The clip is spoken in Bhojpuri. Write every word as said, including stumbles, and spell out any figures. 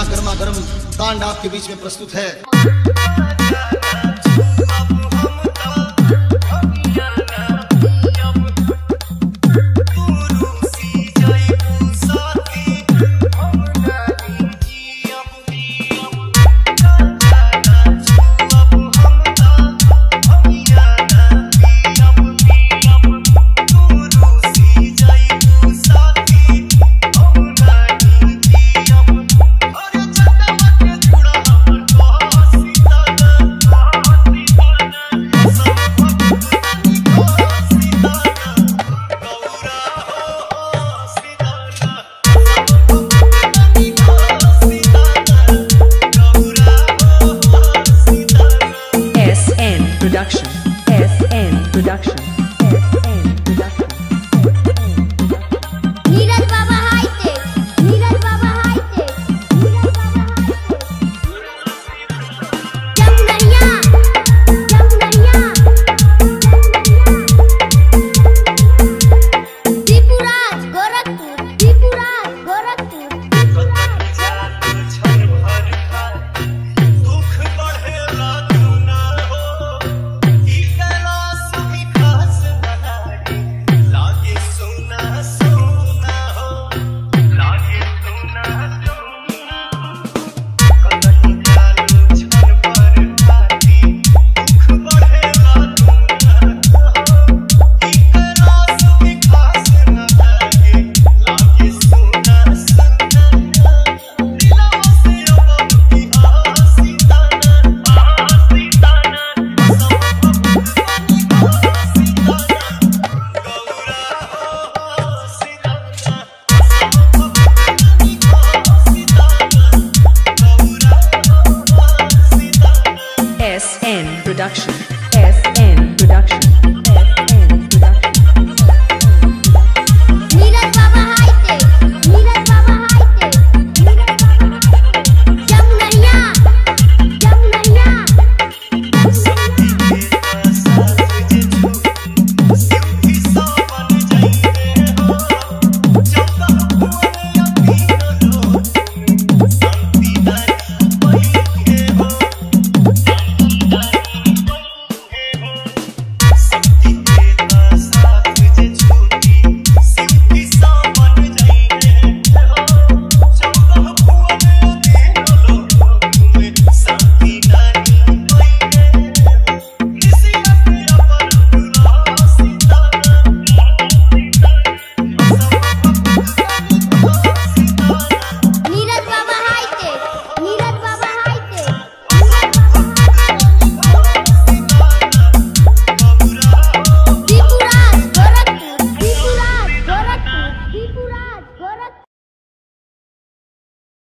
नया गर्मा गर्म कांड आपके बीच में प्रस्तुत है। Production. S N Production. S N Production. Neeraj Baba high tech, Neeraj Baba high tech, Neeraj Baba high tech. Jamunaiya, Jamunaiya, Tripuraj Gorakhpur, Tripuraj Gorakhpur. S N Production.